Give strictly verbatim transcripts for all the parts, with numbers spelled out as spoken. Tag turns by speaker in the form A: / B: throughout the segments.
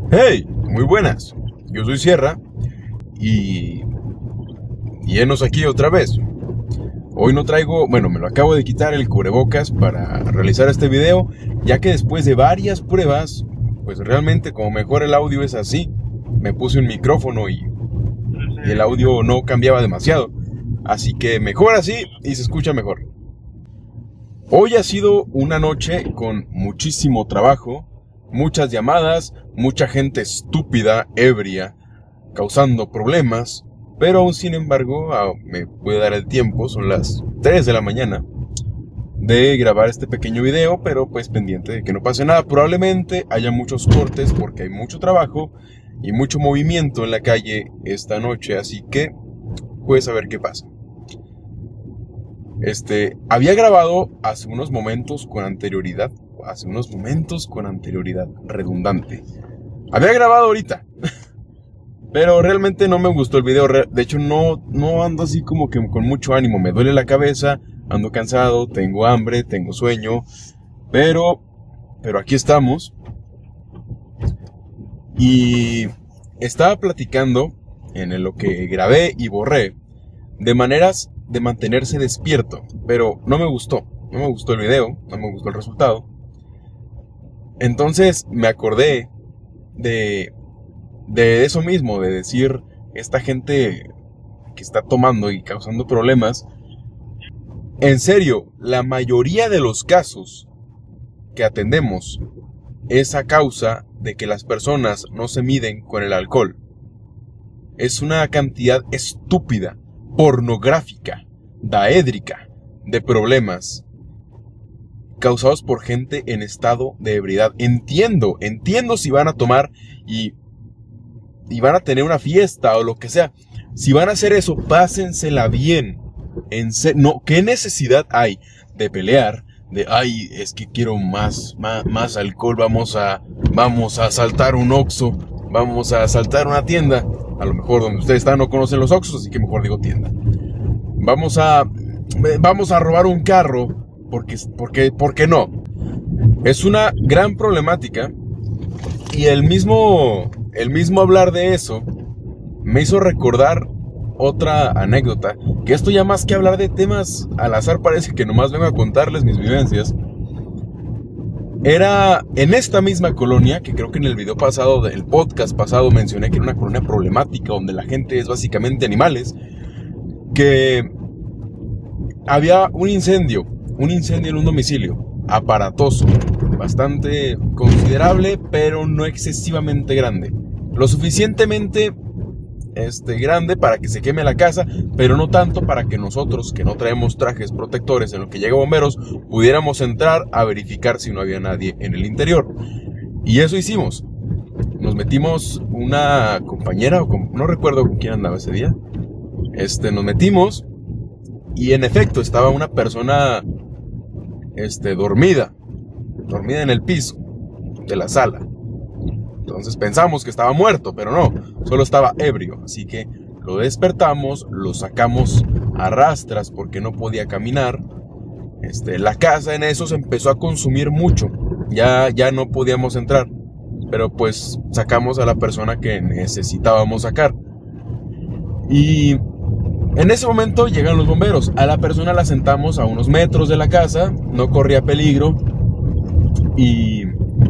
A: Hey, muy buenas. Yo soy Sierra y... y enos aquí otra vez. Hoy no traigo... bueno, me lo acabo de quitar el cubrebocas para realizar este video, ya que después de varias pruebas, pues realmente como mejor el audio es así. Me puse un micrófono y, y el audio no cambiaba demasiado. Así que mejor así y se escucha mejor. Hoy ha sido una noche con muchísimo trabajo, muchas llamadas, mucha gente estúpida, ebria, causando problemas, pero aún sin embargo me puede dar el tiempo, son las tres de la mañana, de grabar este pequeño video, pero pues pendiente de que no pase nada. Probablemente haya muchos cortes porque hay mucho trabajo y mucho movimiento en la calle esta noche, así que pues a ver qué pasa. Este, había grabado hace unos momentos con anterioridad, hace unos momentos con anterioridad, redundante. Había grabado ahorita, pero realmente no me gustó el video. De hecho no, no ando así como que con mucho ánimo, me duele la cabeza, ando cansado, tengo hambre, tengo sueño, pero, pero aquí estamos. Y estaba platicando en lo que grabé y borré de maneras de mantenerse despierto, pero no me gustó, no me gustó el video, no me gustó el resultado. Entonces me acordé de, de eso mismo, de decir, esta gente que está tomando y causando problemas, en serio, la mayoría de los casos que atendemos es a causa de que las personas no se miden con el alcohol. Es una cantidad estúpida, pornográfica, daédrica de problemas causados por gente en estado de ebriedad. Entiendo, entiendo si van a tomar y, y van a tener una fiesta o lo que sea. Si van a hacer eso, pásensela bien. En se- no, ¿qué necesidad hay de pelear? De, ay, es que quiero más, más, más alcohol, vamos a, vamos a asaltar un Oxxo, vamos a asaltar una tienda. A lo mejor donde ustedes están no conocen los Oxxos, así que mejor digo tienda. Vamos a, vamos a robar un carro, porque, porque, ¿por qué no? Es una gran problemática y el mismo, el mismo hablar de eso me hizo recordar otra anécdota, que esto ya más que hablar de temas al azar parece que nomás vengo a contarles mis vivencias. Era en esta misma colonia, que creo que en el video pasado, del podcast pasado mencioné que era una colonia problemática, donde la gente es básicamente animales, que había un incendio, un incendio en un domicilio, aparatoso, bastante considerable, pero no excesivamente grande, lo suficientemente este, grande para que se queme la casa, pero no tanto para que nosotros, que no traemos trajes protectores en lo que llega bomberos, pudiéramos entrar a verificar si no había nadie en el interior. Y eso hicimos. Nos metimos, una compañera, o con, no recuerdo con quién andaba ese día, este, nos metimos y en efecto estaba una persona este, dormida, dormida en el piso de la sala. Entonces pensamos que estaba muerto, pero no, solo estaba ebrio. Así que lo despertamos, lo sacamos a rastras porque no podía caminar. Este, la casa en eso se empezó a consumir mucho, ya, ya no podíamos entrar, pero pues sacamos a la persona que necesitábamos sacar. Y en ese momento llegan los bomberos. A la persona la sentamos a unos metros de la casa, no corría peligro. Y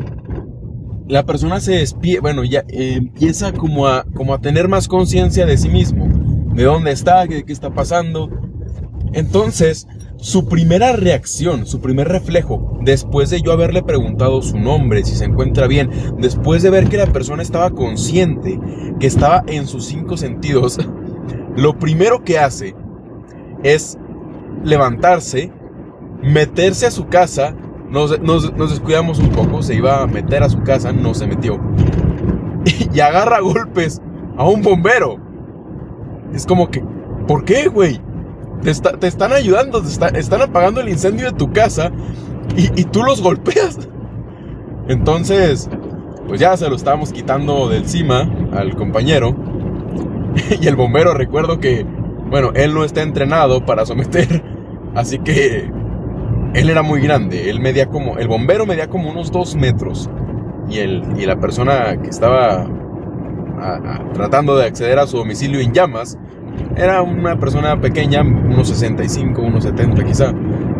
A: la persona se despierta, bueno, ya eh, empieza como a, como a tener más conciencia de sí mismo, de dónde está, de qué está pasando. Entonces, su primera reacción, su primer reflejo, después de yo haberle preguntado su nombre, si se encuentra bien, después de ver que la persona estaba consciente, que estaba en sus cinco sentidos, lo primero que hace es levantarse, meterse a su casa. Nos, nos, nos descuidamos un poco, se iba a meter a su casa, no se metió. Y, y agarra a golpes a un bombero. Es como que, ¿por qué, güey? Te, está, te están ayudando, te está, están apagando el incendio de tu casa y, y tú los golpeas. Entonces, pues ya se lo estábamos quitando de encima al compañero. Y el bombero, recuerdo que, bueno, él no está entrenado para someter, así que él era muy grande, él medía como, el bombero medía como unos dos metros. y, el, y la persona que estaba a, a, tratando de acceder a su domicilio en llamas era una persona pequeña, unos sesenta y cinco, unos setenta quizá.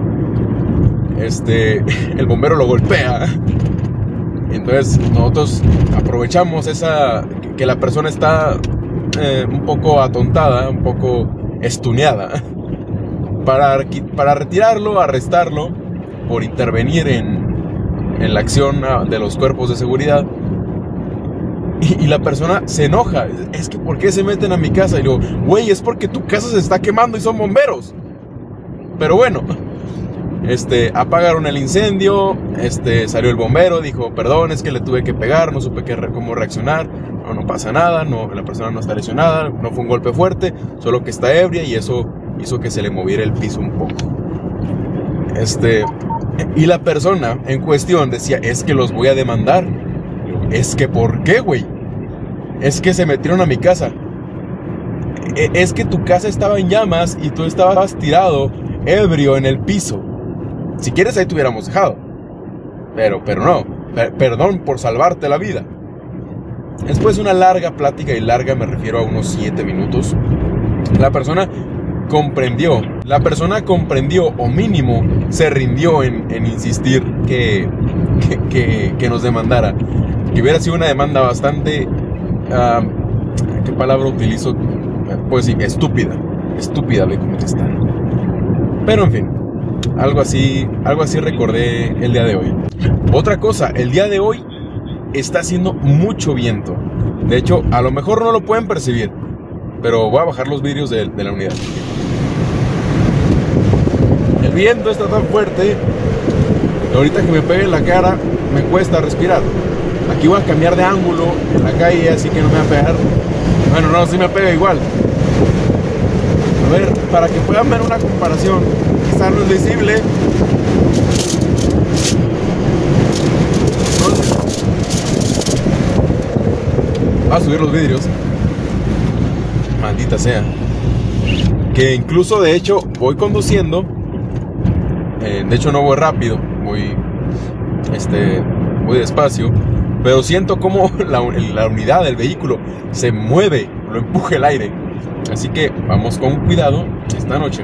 A: Este, el bombero lo golpea. Entonces nosotros aprovechamos esa, que la persona está eh, un poco atontada, un poco estuneada, para, para retirarlo, arrestarlo por intervenir en, en la acción de los cuerpos de seguridad. Y, y la persona se enoja. Es que ¿por qué se meten a mi casa? Y digo, güey, es porque tu casa se está quemando y son bomberos. Pero bueno, este, apagaron el incendio. Este, salió el bombero, dijo, perdón, es que le tuve que pegar, no supe qué, cómo reaccionar. No, no pasa nada, no, la persona no está lesionada, no fue un golpe fuerte, solo que está ebria y eso hizo que se le moviera el piso un poco. Este, y la persona en cuestión decía, es que los voy a demandar. Es que ¿por qué, güey? Es que se metieron a mi casa. Es que tu casa estaba en llamas y tú estabas tirado, ebrio, en el piso. Si quieres ahí te hubiéramos dejado. Pero, pero no. Per- perdón por salvarte la vida. Después de una larga plática, y larga me refiero a unos siete minutos, la persona comprendió. La persona comprendió, o mínimo se rindió en, en insistir que, que, que, que nos demandara. Que hubiera sido una demanda bastante, uh, ¿qué palabra utilizo? Pues sí, estúpida. Estúpida de contestar. Pero en fin, algo así, algo así recordé el día de hoy. Otra cosa, el día de hoy está haciendo mucho viento. De hecho, a lo mejor no lo pueden percibir, pero voy a bajar los vidrios de, de la unidad. El viento está tan fuerte, ahorita que me pegue en la cara, me cuesta respirar. Aquí voy a cambiar de ángulo en la calle, así que no me va a pegar. Bueno, no, sí me pega igual. A ver, para que puedan ver una comparación. Quizá no es visible. Va a subir los vidrios. Maldita sea. Que incluso, de hecho, voy conduciendo. Eh, de hecho, no voy rápido. Voy, este, voy despacio. Pero siento como la, la unidad del vehículo se mueve, lo empuja el aire. Así que vamos con cuidado esta noche.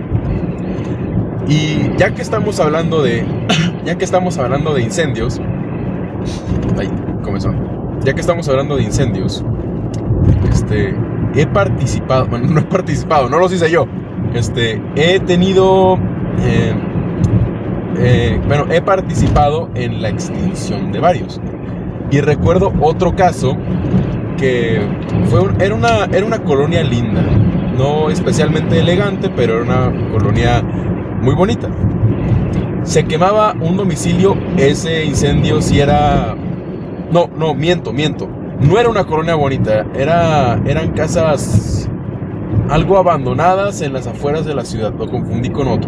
A: Y ya que estamos hablando de, ya que estamos hablando de incendios, ay, comenzó. Ya que estamos hablando de incendios, este, he participado, bueno, no he participado, no lo hice yo. Este, he tenido, eh, eh, bueno, he participado en la extinción de varios. Y recuerdo otro caso que fue un, era, una, era una colonia linda, no especialmente elegante, pero era una colonia muy bonita. Se quemaba un domicilio, ese incendio sí era... No, no, miento, miento. No era una colonia bonita, era, eran casas algo abandonadas en las afueras de la ciudad, lo confundí con otro.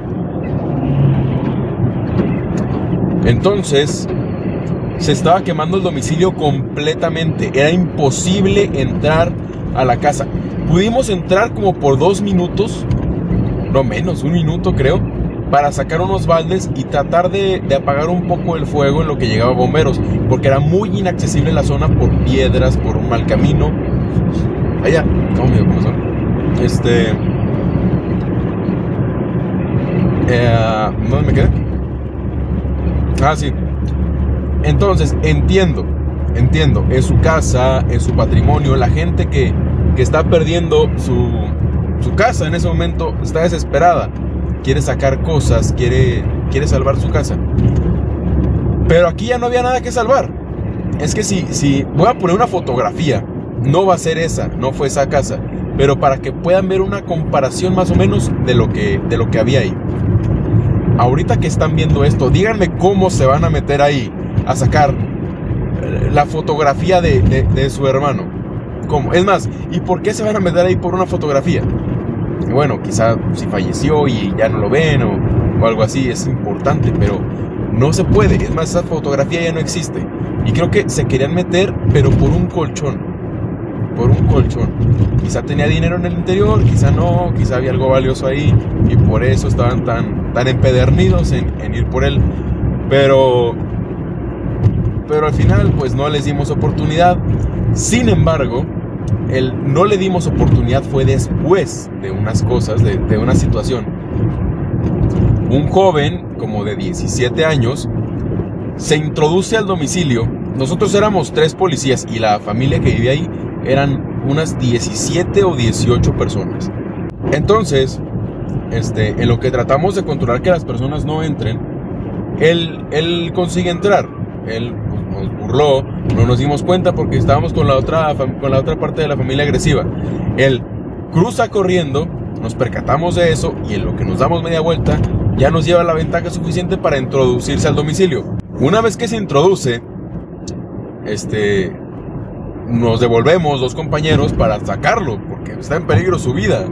A: Entonces... se estaba quemando el domicilio completamente. Era imposible entrar a la casa. Pudimos entrar como por dos minutos, no menos, un minuto creo, para sacar unos baldes y tratar de, de apagar un poco el fuego en lo que llegaba bomberos, porque era muy inaccesible la zona por piedras, por un mal camino. Allá, ¿cómo me dio corazón? Este... Eh, ¿Dónde me quedé? Ah, sí. Entonces, entiendo, entiendo, es su casa, es su patrimonio, la gente que, que está perdiendo su, su casa en ese momento está desesperada, quiere sacar cosas, quiere, quiere salvar su casa. Pero aquí ya no había nada que salvar. Es que si, si voy a poner una fotografía, no va a ser esa, no fue esa casa, pero para que puedan ver una comparación más o menos de lo que, de lo que había ahí. Ahorita que están viendo esto, díganme cómo se van a meter ahí a sacar la fotografía de, de, de su hermano. ¿Cómo? Es más, ¿y por qué se van a meter ahí por una fotografía? Bueno, quizá si falleció y ya no lo ven o, o algo así, es importante, pero no se puede. Es más, esa fotografía ya no existe. Y creo que se querían meter, pero por un colchón. Por un colchón. Quizá tenía dinero en el interior, quizá no, quizá había algo valioso ahí y por eso estaban tan, tan empedernidos en, en ir por él. Pero pero al final pues no les dimos oportunidad. Sin embargo, el no le dimos oportunidad fue después de unas cosas, de, de una situación. Un joven como de diecisiete años se introduce al domicilio. Nosotros éramos tres policías y la familia que vivía ahí eran unas diecisiete o dieciocho personas. Entonces, este, en lo que tratamos de controlar que las personas no entren, él, él consigue entrar. Él pues, nos burló, no nos dimos cuenta porque estábamos con la, otra, con la otra parte de la familia agresiva. Él cruza corriendo, nos percatamos de eso y en lo que nos damos media vuelta ya nos lleva la ventaja suficiente para introducirse al domicilio. Una vez que se introduce, este, nos devolvemos dos compañeros para sacarlo porque está en peligro su vida.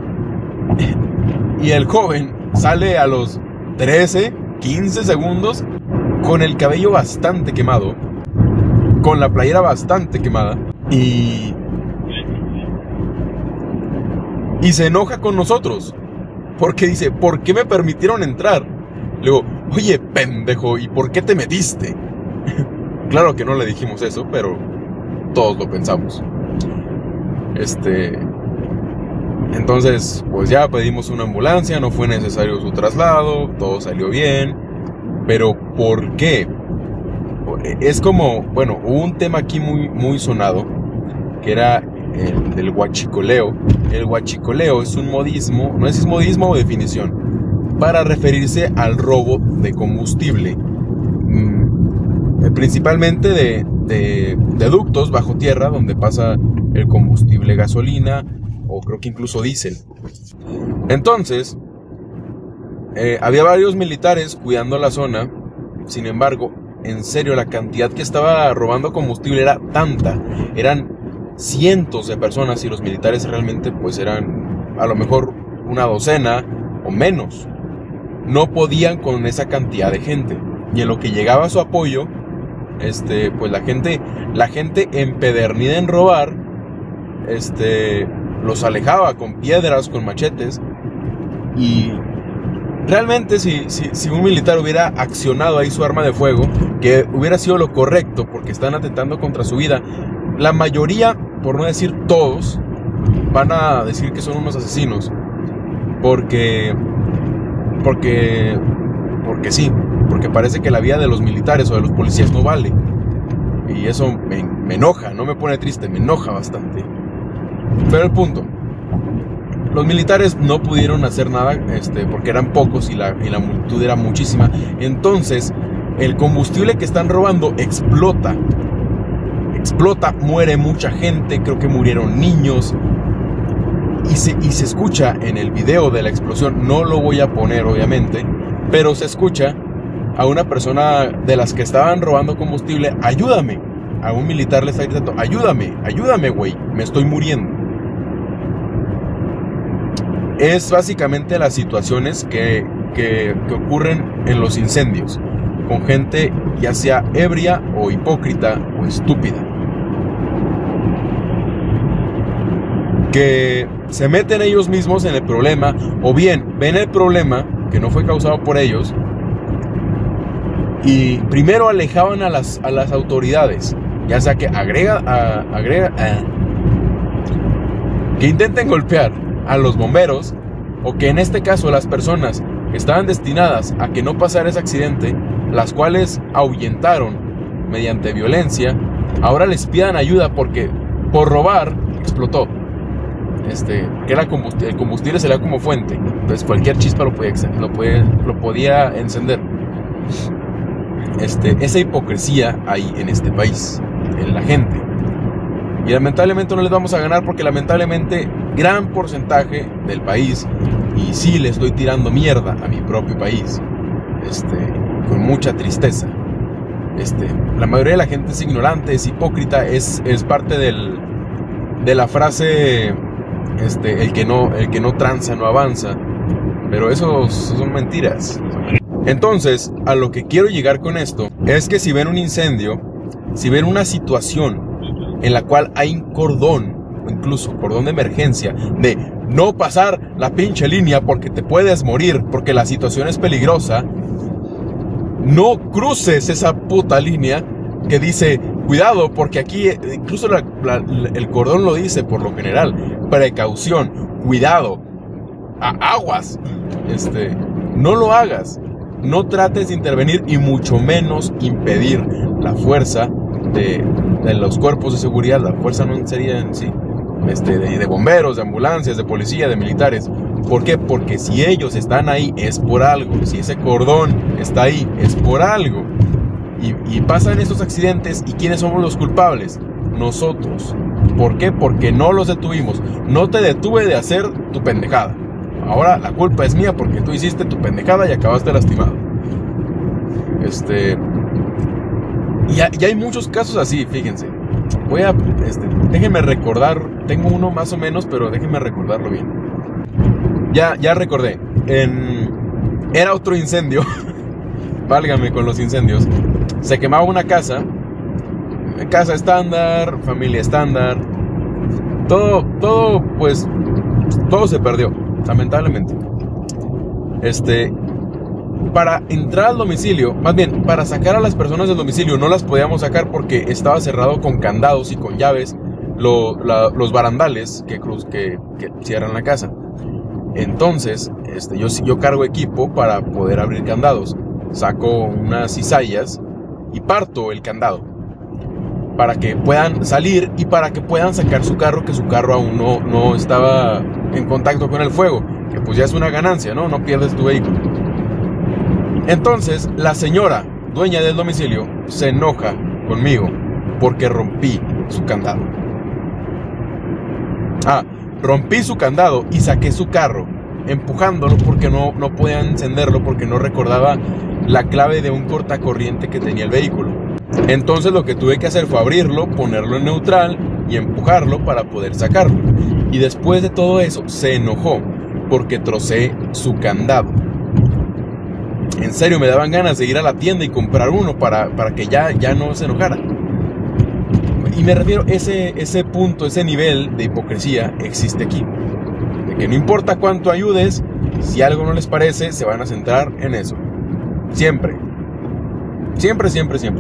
A: Y el joven sale a los trece, quince segundos con el cabello bastante quemado, con la playera bastante quemada y y se enoja con nosotros porque dice, ¿por qué me permitieron entrar? Le digo, oye, pendejo, ¿y por qué te metiste? Claro que no le dijimos eso, pero todos lo pensamos. Este, entonces, pues ya pedimos una ambulancia, no fue necesario su traslado, todo salió bien. Pero ¿por qué? Es como, bueno, hubo un tema aquí muy, muy sonado, que era el del huachicoleo. El huachicoleo es un modismo, no sé si es modismo o definición, para referirse al robo de combustible, mm, principalmente de, de, de ductos bajo tierra, donde pasa el combustible gasolina, o creo que incluso diésel. Entonces, Eh, había varios militares cuidando la zona. Sin embargo, en serio, la cantidad que estaba robando combustible era tanta. Eran cientos de personas y los militares realmente pues eran a lo mejor una docena o menos. No podían con esa cantidad de gente. Y en lo que llegaba su apoyo, este, pues la gente, la gente empedernida en robar, este, los alejaba con piedras, con machetes. Y realmente si, si, si un militar hubiera accionado ahí su arma de fuego, que hubiera sido lo correcto porque están atentando contra su vida, la mayoría, por no decir todos, van a decir que son unos asesinos. Porque, porque, porque sí, porque parece que la vida de los militares o de los policías no vale. Y eso me, me enoja, no me pone triste, me enoja bastante. Pero el punto, los militares no pudieron hacer nada este, porque eran pocos y la, y la multitud era muchísima. Entonces el combustible que están robando explota. Explota, muere mucha gente, creo que murieron niños. Y se, y se escucha en el video de la explosión, no lo voy a poner obviamente, pero se escucha a una persona de las que estaban robando combustible, ayúdame. A un militar le está gritando, ayúdame, ayúdame güey, me estoy muriendo. Es básicamente las situaciones que, que, que ocurren en los incendios, con gente ya sea ebria o hipócrita o estúpida, que se meten ellos mismos en el problema, o bien ven el problema que no fue causado por ellos y primero alejaban a las, a las autoridades, ya sea que agrega, a, agrega a, que intenten golpear a los bomberos, o que en este caso las personas que estaban destinadas a que no pasara ese accidente, las cuales ahuyentaron mediante violencia, ahora les pidan ayuda porque por robar explotó. Este, que era combustible, el combustible sería como fuente, entonces cualquier chispa lo podía, lo podía, lo podía encender. Este, esa hipocresía hay en este país, en la gente. Y lamentablemente no les vamos a ganar porque lamentablemente gran porcentaje del país, y sí le estoy tirando mierda a mi propio país, este, con mucha tristeza. Este, la mayoría de la gente es ignorante, es hipócrita, es, es parte del, de la frase, este, el que no, el que no tranza no avanza. Pero eso son mentiras. Entonces, a lo que quiero llegar con esto es que si ven un incendio, si ven una situación en la cual hay un cordón, o incluso cordón de emergencia, de no pasar la pinche línea porque te puedes morir, porque la situación es peligrosa, no cruces esa puta línea que dice, cuidado, porque aquí incluso la, la, el cordón lo dice por lo general, precaución, cuidado, a, aguas, este, no lo hagas, no trates de intervenir y mucho menos impedir la fuerza de, de los cuerpos de seguridad. La fuerza no sería en sí, este, de, de bomberos, de ambulancias, de policía, de militares. ¿Por qué? Porque si ellos están ahí es por algo, si ese cordón está ahí es por algo. Y, y pasan estos accidentes, ¿y quiénes somos los culpables? Nosotros. ¿Por qué? Porque no los detuvimos. No te detuve de hacer tu pendejada. Ahora la culpa es mía porque tú hiciste tu pendejada y acabaste lastimado. Este... Y, y hay muchos casos así, fíjense. Voy a... Este, déjenme recordar. Tengo uno más o menos, pero déjenme recordarlo bien. Ya, ya recordé. En... Era otro incendio. Válgame con los incendios. Se quemaba una casa. Casa estándar, familia estándar. Todo, todo, pues, todo se perdió, lamentablemente. Este, para entrar al domicilio, más bien, para sacar a las personas del domicilio, no las podíamos sacar porque estaba cerrado con candados y con llaves lo, la, los barandales que, cruz, que, que cierran la casa. Entonces, este, yo, yo cargo equipo para poder abrir candados. Saco unas cizallas y parto el candado para que puedan salir y para que puedan sacar su carro, que su carro aún no, no estaba en contacto con el fuego, que pues ya es una ganancia, ¿no? No pierdes tu vehículo. Entonces, la señora, dueña del domicilio, se enoja conmigo porque rompí su candado. Ah, rompí su candado y saqué su carro, empujándolo porque no, no podía encenderlo, porque no recordaba la clave de un cortacorriente que tenía el vehículo. Entonces lo que tuve que hacer fue abrirlo, ponerlo en neutral y empujarlo para poder sacarlo. Y después de todo eso se enojó porque trocé su candado. En serio, me daban ganas de ir a la tienda y comprar uno para, para que ya, ya no se enojara. Y me refiero, ese, ese punto, ese nivel de hipocresía existe aquí. De que no importa cuánto ayudes, si algo no les parece, se van a centrar en eso. Siempre. Siempre, siempre, siempre.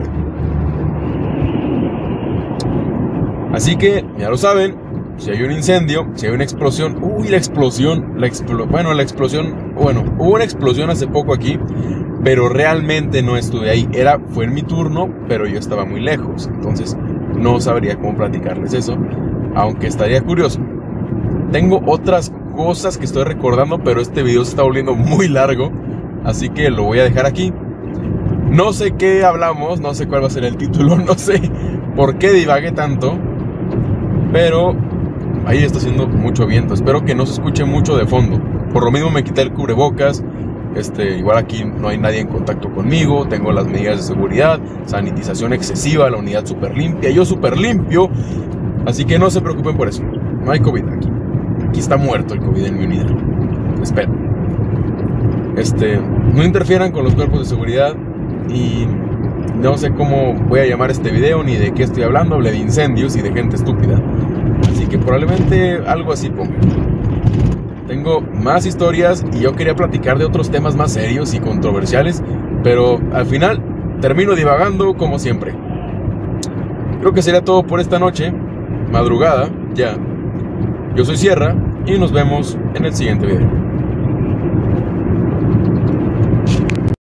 A: Así que, ya lo saben, si hay un incendio, si hay una explosión, uy, la explosión, la explo, bueno, la explosión, bueno, hubo una explosión hace poco aquí, pero realmente no estuve ahí. Era, fue en mi turno, pero yo estaba muy lejos, entonces no sabría cómo platicarles eso, aunque estaría curioso. Tengo otras cosas que estoy recordando, pero este video se está volviendo muy largo, así que lo voy a dejar aquí. No sé qué hablamos, no sé cuál va a ser el título, no sé por qué divagué tanto, pero ahí está haciendo mucho viento. Espero que no se escuche mucho de fondo. Por lo mismo me quité el cubrebocas. Este, igual aquí no hay nadie en contacto conmigo. Tengo las medidas de seguridad, sanitización excesiva, la unidad súper limpia, yo súper limpio. Así que no se preocupen por eso. No hay COVID aquí. Aquí está muerto el COVID en mi unidad. Espero. Este, no interfieran con los cuerpos de seguridad. Y no sé cómo voy a llamar este video, ni de qué estoy hablando. Hablé de incendios y de gente estúpida. Así que probablemente algo así ponga. Tengo más historias y yo quería platicar de otros temas más serios y controversiales, pero al final termino divagando como siempre. Creo que sería todo por esta noche. Madrugada, ya. Yo soy Sierra y nos vemos en el siguiente video.